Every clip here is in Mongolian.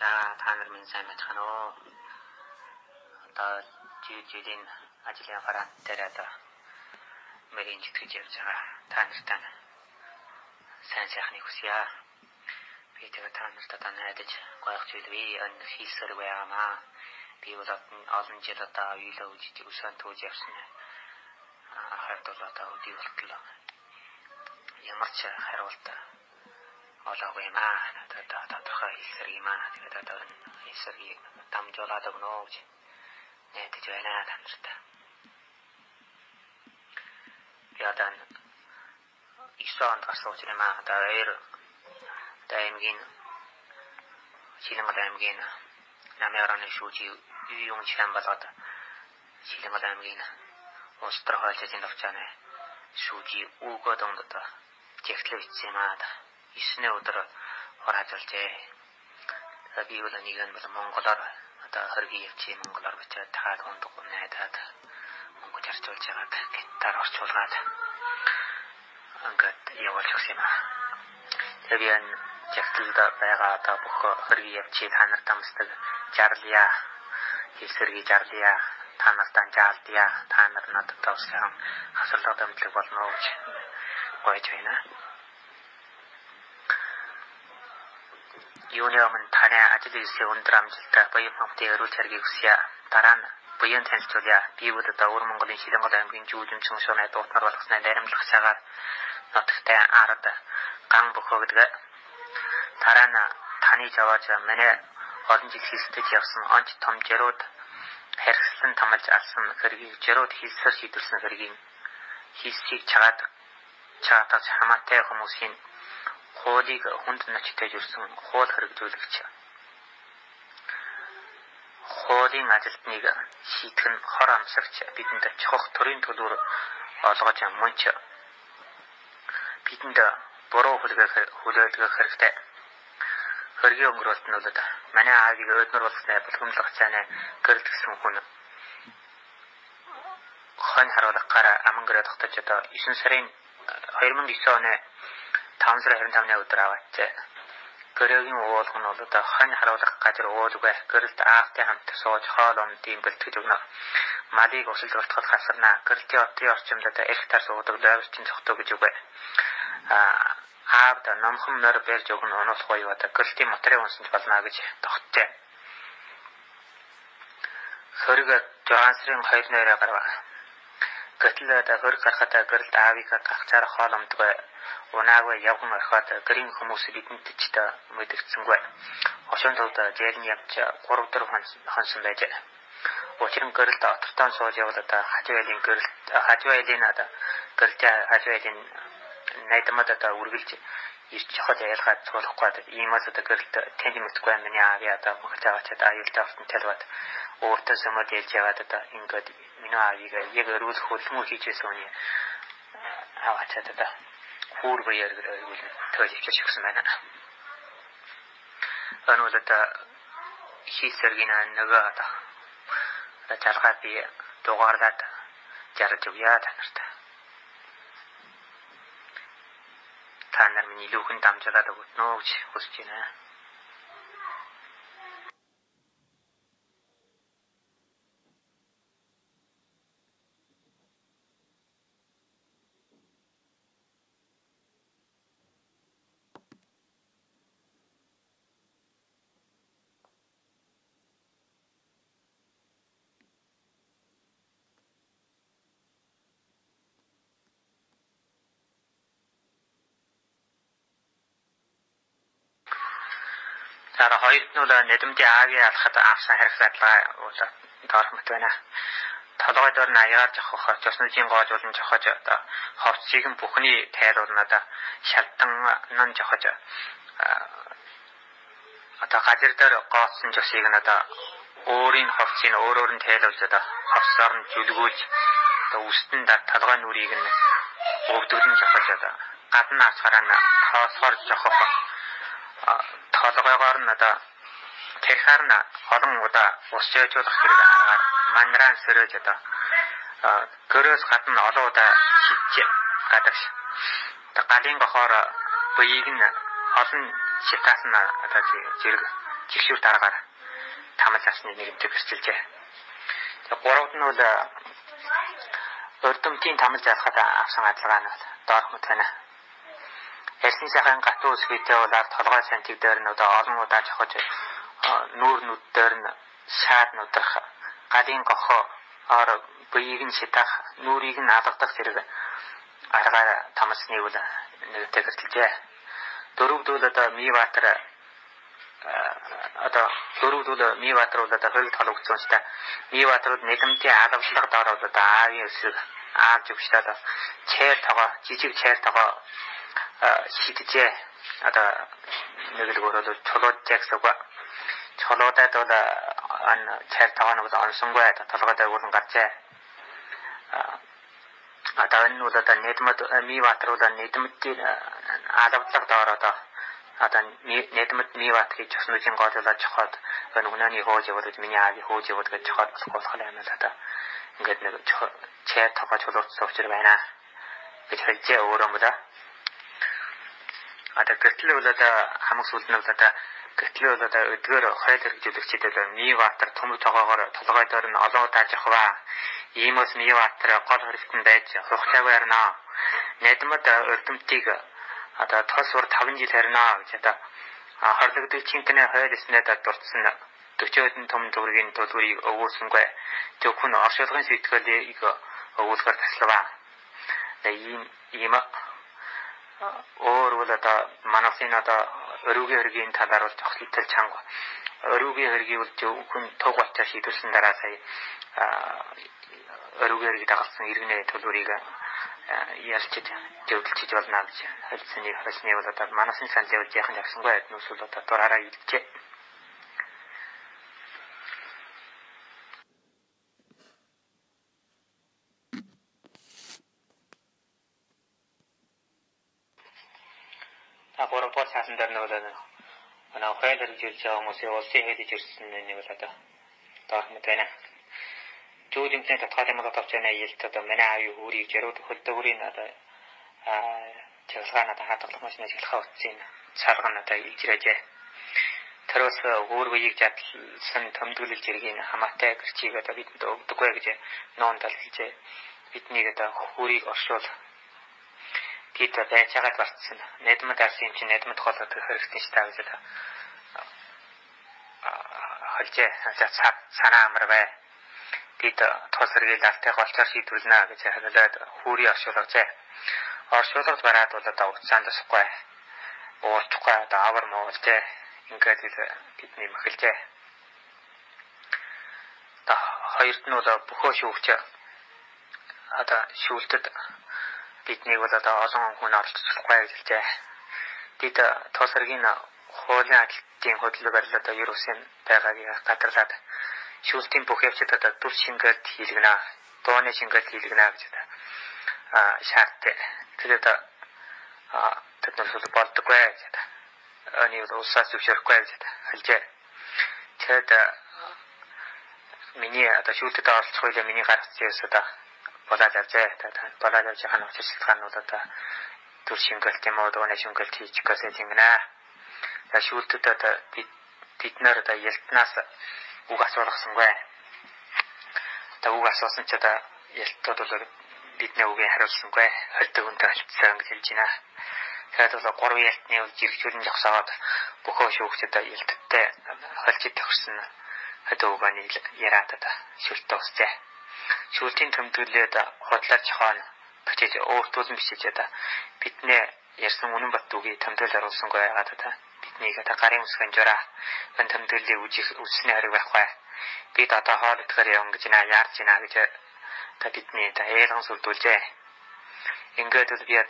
За та нар минь сайн байна уу? Одоо жилийн ажлын аппарат дээр одоо мэрийн житгэж явж байгаа. Та нартай сайн сайхныг хүсье. Би тэгээ та нарт одоо найдаж гоёх зүйлээ өн хийсэр байгаамаа. Би бол олон жил одоо үйлөө үжиж өсөөн тууж явсан. Хайрт бол одоо үдий болтлоо. Ямар ч хариулт олоогүй юм аа. Одоо тодорхой хэлсэр юм аа. Тэгээд одоо хэлсэрийг дамжуулаад өгнө гэж найдаж байна та нарт. Би одоо 9 онд гарсан юм аа. Одоо аймгийн Шилэнгол аймгийн намын орны шүүжи юун член болоод Шилэнгол аймгийн улс төр хойчгийн төвчааны шүүжи өгөөд ондод жигтлээ бичсэн юм аа. 9 өдөр хураажуулжээ. Би бол нэг нь бол монголоор одоо хөргий явчих монголоор бичээд таад хондог найдаад монгол харьцуулж байгаад гитар орчуулгаад ингээд явуулах юм аа. Тэгээд жигтлд байгаа одоо бүх хөргий явчих та нарт амсдаг жарлия хэлсэрги жарлия та нартаа жаалдия та нар надад товсон хасарлага дамтлаг болно гэж гойж байна. Юуны өмнө таны ажил хийсэн өндөр амжилттай баян хамтын өрөөл царгийг хүсье. Дараа нь буян танилцуулъя. Би бол одоо Өвөр Монголын Шилэнгол аймгийн Жүжимчин шуурны дуутмар болгосны найрамдлах цагаар нутагтай ард ган бөхөөгдөг. Дараа нь таны жаваач манай олон жил хийсдэж явсан онц том жирууд хэрэгслэн тамалж алсан хэргийг жирууд хийсээр шийдвэрсэн хэргийг хийсийг чаатаж хамаатай хүмүүсийн хуулийг хүнд ночтой жүрсэн хуул хэрэгжүүлэгч. Хуулийн ажилтныг шийдэх нь хор амсагч бидэнд чухал төрийн төлөөр олгож мөнч бидэнд буруу хүлээлгэх хэрэгтэй. Хөргийн өнгөрөлт нь бол манай аавыг өднөр болгосны булгамлах цаана гэрэлтгсэн хүн хон харуулгахаар амангэрэ тогтож одоо 9 сарын 2009 оны 5 сарын 25-ны өдөр аваач. Гэрээгийн уулах нь бол одоо хон харуулгах газар уулгүй гэрэлт аавтай хамт сууж хоол ундын бэлтгэж өгнө. Малыг усалдуулах хасарна. Гэрэлтийн одын орчимд одоо эрх тар суудаг лойвчин цогтоо гэж үгүй. Аавд номхон мөр барьж өгнө онолох гоё одоо гэрэлтийн материал унсаж болно гэж тогтжээ. Хөрөг 6 сарын 2-нд гарав. Гэтэл хөрөг гарахад гэрэлт аавыг гахцаар хоол умдгүй унаагүй явган орхиод гэрийн хүмүүс бидэнд ч та мэдгдсэнгүй. Хошин төвд зээл нь явж 3-4 хонсон байж. Учир нь гэрэлт отортон сууж явуулаад хажууйлын хажууйлын найдамад үргэлж ирж чохол ялгаад цуулахгүй иймээс гэрэлт тэнд мэдгүй миний аавья мөхөж аваачаад аюултай автан талбад өөртөө сумад ялж яваад ингээд миний аавыг яг өргөлөх хөлмөө хийжсэн үний аваачаад хүүр баяр гэрэл тölж өгсөн байна. Ануулаад хийсэргийн нөгөө жаргал би дугаарлаад жарж өгье та нарт. Та нар миний лүүхэн дамжуулаад өгнө гэж хүсэж байна. Дараа хоёрт нь бол нэдэмдийн аавыг алхахад авсан хэрэгсаадлага доорх мэт байна. Толгой дор нь аягаар жохох, цосножийн гоожуулан жохож ховцыг нь бүхний тайруулнаад шалтан нон жохож газар дээр gooцсон жосыг нь өөрийн ховцыг өөрөөр нь тайлуулж ховсоор нь зүлгүүлж үстэн толгой нүрийг нь өвдөглөн жохож гадна асгараа нь хоосгоор жохох толгойгоор нь тэрхаар нь олон удаа ус жойжуулах хэрэг аргаар манран сэрэж гөрөөс гадна олон удаа шидэж гадагш. Галын гохоор буйг нь олон шитаас нь зэрэг жигшүүр дараагаар тамал авсны нэгэнтэй гэрчилжээ. Тэгээ гуравд нь бол өрдөмтийн тамал залхад авсан адилгаа нь доорх мэт байна. Ярьсан сайхан гатуу үсгийтэй бол ард толгой сантиг дээр нь олон удаа жохож нүүрнүүд дээр нь шаад нудрах, гадын гохоо ор буйг нь шидах, нүрийг нь алгадах зэрэг аргаар тамалсныг бол нэгтэй гэрчилжээ. Дөрөвдөл Миватар дөрөвдөл Миватар бол хөрөг толгоцсончтой. Миватар нэгэмтийн алавчлага доор бол аавын өсөг аавж өгчтэй чээр тогоо жижиг чээр тогоо шидэж нэгэлгөр бол чулууд жагсаг чулуудад бол чээр тогоо нь онсонгүй толгой дээр болон гарчээ. Энэ бол нийтмэд Миватар бол нийтмэдийн алавчлага доор нийтмэд Миватрыг чоснуудын гоолуулаад жохоод өнөөний хөөж яваад миний аавыг хөөж яваад гэж жохоод болох юм байна. Ингээд нэг чээр тогоо чулуурцсан учраас байна гэж хэлжээ өөрөө мөн. Гэтэл бол хамаг сүлд нь бол гэтэл бол өдгөр хойл хэрэгжүүлэгчид Миватар төмөв тогоогоор толгой дээр нь олон удаа жохваа. Иймээс Миватар гол хэрэгтэн байж хугацаагүй ярина. Нийтмэд өрдөмтийг тос ур 5 жил харина гэж хорлогдол чинтэнэ хойл эснэд дурдсан 40 том төгрөгийн төлбөрийг өгүүлсэнгүй. Зөвхөн оршуулгын сэтгэлийг өгүүлэхээр таславаа. Ийм өөр бол манайхын өрөөгийн хэргийн талаар бол зохицолтой чанга. Өрөөгийн хэргийг бол зөвхөн туг болтой шийдвэрсэн дараа сая өрөөгийн хэргийг дагалсан иргэнэ төлбөрийг ялчиж зөвлөж болно гэж хэлсэний хасны бол манайхын санал явж яхан явсангүй нүс бол дураараа илжээ. Гуравдугаар цаасан дээр нэг хойл хэрэгжүүлж байгаа хүмүүсийн улсын хэлж ирсэн нэг бол доорх мэт байна. Жуулимтны татхал юм боловч байна ялтад манай аавын хөрийг жарууд хөлдөгрийн чиглэгаанаа хатгалах машин ажиллахаа утсан царганаа ижрээжээ. Тэрос өөрөгийг жадлсан төмдөглөл зэргийн хамаатай гэрчийг бидэнд өгдөггүй гэж ноон талхилжээ. Биднийг хөрийг оршуул Тит байцаагаад барцсан. Нэдмэд арсын юм чи нэдмэд хоолой хэрэгтэй ш та гэж хэлжээ. Санаа амар бай. Тит тосргийг алтайг олчоор шийдвэрлэнэ гэж хэлээд хүүрий оршуулгажээ. Оршуулгад бараад бол уцаанд тасахгүй. Уурчихгүй авар муулжээ. Ингээд бидний махилжээ. Хоёрт нь бол бөхөө шүүгч шүүлтэд биднийг бол олон хүн оролцуулахгүй гэж хэлжээ. Бид тосргийн хуулийн адилтын хөдөлгөөр Ерөөсөн байгаагийг гадарлаад шүүлтийн бүх явцад дүр шингээд хийлгэнэ, дууны шингээд хийлгэнэ гэж шаардтай. Тэгээд тэд нар болдоггүй гэж энэ улсаас зөвшөөрөхгүй гэж хэлжээ. Тэгээд миний шүүлтэд оролцох үедээ миний гаргацсан юмсаа болоод авчээ. Болоод авч хана очиж шалтгаануудад дүр шингэлт юм уу, дууны шингэлт хийчих гэсэн юм гинэ. Шүүлтэд бид нар ялтнаас үг асуулгасангүй. Үг асуусан ч ялтууд бол бидний үгийг хариулсангүй. Хөлдөг үнтэй болцсон гэж хэлж байна. Тэгээд бол 3 ялтны үйл жиргчүүлэн зогсоод бөхөө шүүгчд ялттай холжид төгссөн хөдөөг нь яриад шүлтэ усжээ. Шүүлтийн төмдөглөөд худлаач хаана бичиж өөртөө бичиж бидний ярьсан үнэн бат үгийг төмдөл оруулсангүй байгаад биднийг гарын үсгэн жураа энэ төмдөлийг үсний хэрэг байхгүй. Бид хоол идэхээр явна гэж яарч байна гэж бидний ээлгэн сүлдүүлжээ. Ингээд л би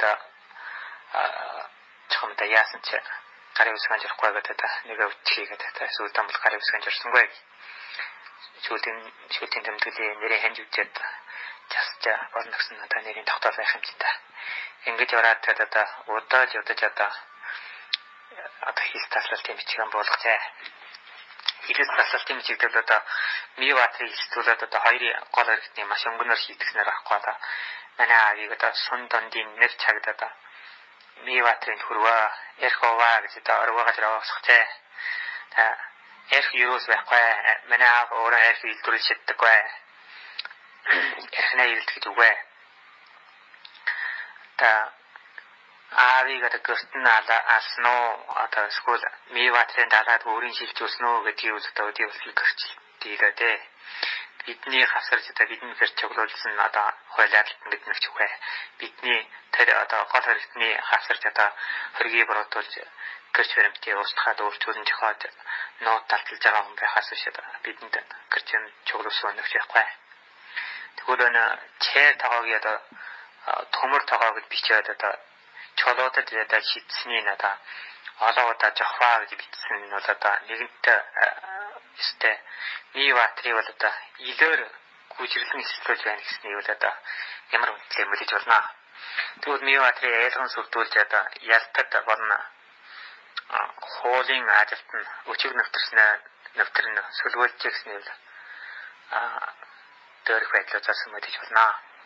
чамд яасан ч гарын үсгэн журахгүй гэдэг нэг өвчхийгээд сүлдэн бол гарын үсгэн журсангүй. Шүүлтийн төмдөлийн нэрийн хэмж үжээд засч болно гэсэн нэрийн тогтоол байх юм чинь. Ингэж яваад удаад явдаж хийс таслалтын бичгэн болгожээ. Хийс таслалтын бичигдэл Миватрыг хэлцүүлээд хоёрын гол хэрэгтний маш өнгөнөр шийтгэснээр байхгүй манай аавыг сун дондын нэр чагдаад Миватрын хүрвээ эрховаа гэж орвоогаж явуулчихжээ. ярих юус байхгүй. Манай аав өөрөө ярих илдвэрлэж чаддаггүй. Ярихнаа илдэх гэж үгүй. Аавыг гэртэн алсан уу? Одоо эсвэл Миватрын далаад өөрийн шилж өснө үү гэдгийг одоо өдөртөл гэрчлэлтэй дээ. Бидний хасарч одоо бидний гэр чиглүүлсэн одоо хуулиарт гэдэг ч үгүй. Бидний тэр одоо гол хэрэгтний хасарч одоо хөргийг буруутуулж гэрч баримтыг устгаад өөрчлөлт зохиод нот талталж байгаа хүн байхаас биш бидэнд гэрч чиглүүлсэн нэг байхгүй. Тэгвэл энэ чээр тоогоо одоо төмөр тоогоо гэж бичээд одоо чолоодод одоо шийдсэний одоо олон удаа жохваа гэж бичсэн нь бол одоо нэгэнтээ өстэй Миватрийг бол одоо илээр гүйцэрлэн эсэлж байна гэсний бол одоо ямар үнэтэй мэдэж болно. Тэгвэл Миватрийг ялган сүрдүүлж одоо ялтад болно. Хуулийн ажилт нь өчиг нэвтэр нь сүлгүүлж гэсний бол дөрөх байдлаар зарсан мэдэж болно.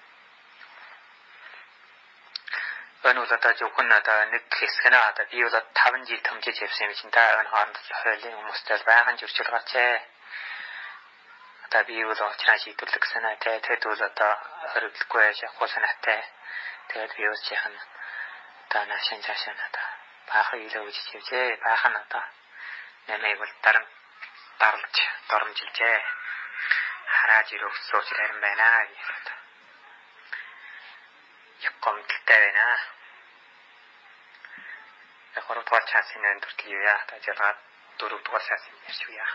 Энэ бол одоо зөвхөн одоо нэг хэсэг нэ одоо би бол 5 жил төмжиж явсан юм чинь та энэ хооронд хуулийн хүмүүстэй байгаан зөрчил гарчээ. Одоо би бол очраа шийдвэрлэх гэсэн аа тэгэд бол одоо хориглохгүй яхах санаатай. Тэгээд би бас яхан одоо наашин цаашаа надаа баахан илүү гэж хэлжээ. Баахан одоо нэмээ бол дарлж дормжилжээ. Харааж ирэх сууч харин байна гэж. Якомтай байна. Хорогдвол часын өндөрт юуя тажгаад 4 дугаар сарын ярьчихъя.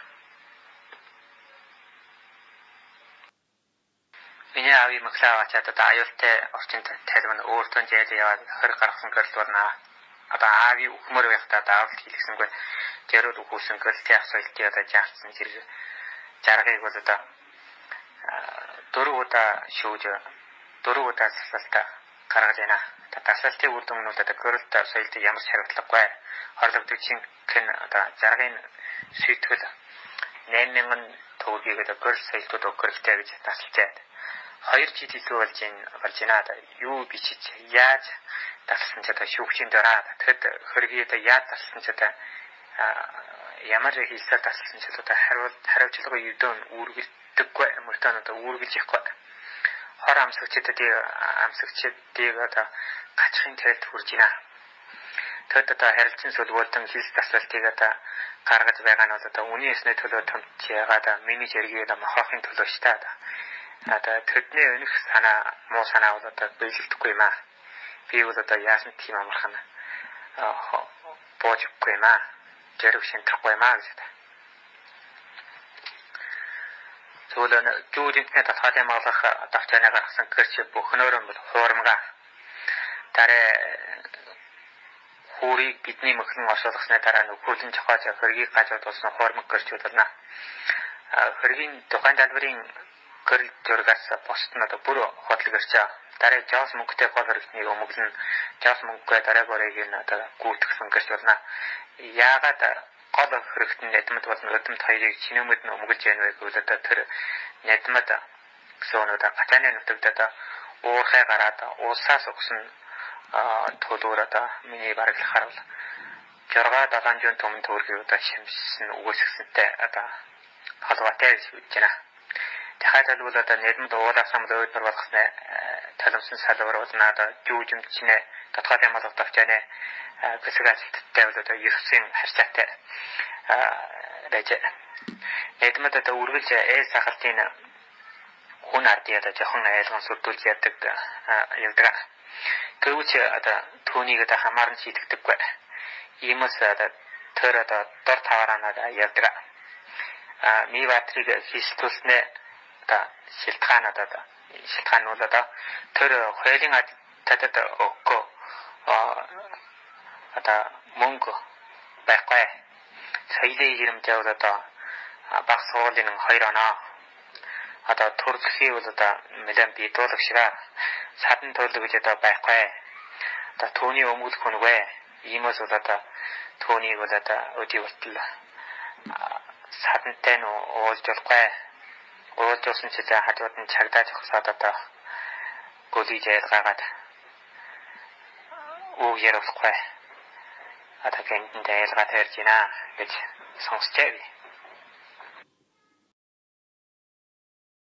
Миний ави маклаа чад одоо аюултай орчинд тайлбар нь өөртөө зээл яваад хөр гаргасан гэрэл болно. Одоо ави өгмөр байхдаа даавал хийлгэсэнгүй тэрүүд өгүүлсэн гэрэлтэй асуултыг одоо жаалцсан зэрэг жаргыг бол одоо 4 удаа шүүж 4 удаа засалтаа гаргаж байна. Тасалтын үр дүн нь одоо гэрэлт соёлд ямар ч хариуцлагагүй хорлогддог чинь одоо жаргын шийтгэл 8000 төгрөгийг одоо гэрэл соёлдод өгөхтэй гэж тасалчаад 2 жил илүү болж байна. Юу бичиж яаж тасалсан ч одоо шүүгчийн дараа тэгэд хөргийг одоо яаж тасалсан ч одоо ямар хэлсээр тасалсан ч одоо хариуцлага юудан үргэлдэггүй мөртөө одоо үргэлж явахгүй. Хор амсагчдыг одоо гачхын тэрэлд хүрж байна. Тэгэд одоо харилцан сүлгүүлтэн хилс тасалтыг одоо гаргаж байгаа нь одоо үнийн эсний төлөө томч ягаад миний зэргийг мохохын төлөө шүү дээ. Одоо тэдний өнөх санаа муу санаа бол одоо биелэгдэхгүй юм аа. Би бол одоо яасан тийм амархан боожгүй юм аа. Зэрэг шинтэхгүй юм аа гэж. Зөвлөн жуулинтний татхалын малгах давтааны гаргасан гэрч бүхнөөрөө бол хуурмага. Дараа хуурийг бидний мөхөн оршуулгасны дараа нөхөрлөн жохоож хөргийг гажууд болсон хуурмаг гэрчүүд байна. Хөргийн тухайн талбарын гэрэл зургаас босд нь одоо бүр хотлог гэрчээ. Дараа жаас мөнгөтэй гол хэрэгтнийг өмөглөн жаас мөнгөгүй дараа борыг нь одоо гүйтгэсэн гэрч байна. Яагаад гол хэрэгтэн нэдмэд болон өдмөд хоёрыг чинэмэд нь өмгөлж яана вэ гэвэл одоо тэр нэдмэд гэсэн одоо гатаны нутагт одоо уурхай гараад уусаас өгсөн төлөөр одоо миний барилгахаар бол 6-7 төмөн төгрөгийг одоо шимжсэн өгөөсгсөнтэй одоо холбоотой гэж үзэж байна. Дахиад бол одоо нэдмэд уулаас самд өөдөр болгосны талмсан салбар болно одоо жүүжимчнэ татхад ямар тавчааны хэсэг ажилттай бол одоо ерөөсөн харьцаатай байж нэдмэд одоо үргэлж сахалтын хүн ардын одоо жоохон айлган сүрдүүлж явдаг. Гэвч одоо түүнийг одоо хамаарн шийдэгдэггүй. Иймээс одоо тэр одоо дор таваараа явдаг. Миватрийг хилтүүлснэ одоо шилтгаан нь бол одоо тэр хуулийн татад өгөө одоо мөнгө байхгүй. Соёлын хэмжээ бол одоо баг сургуулийн 2 оноо одоо төрөлхий бол одоо нэлээд биедүүлэх шиг садан төлөв гэж одоо байхгүй. Одоо түүний өмгөлөх хүнгүй. Иймээс бол одоо түүнийг бол одоо өдий болтол садантай нь уулж болохгүй. Уулжсэн ч хажууд нь чагдааж өгсөд одоо гөлийг ялгаагаад үг ярихгүй. Одоо гэнтэн ялгаад ярьж байна гэж сонсчээ.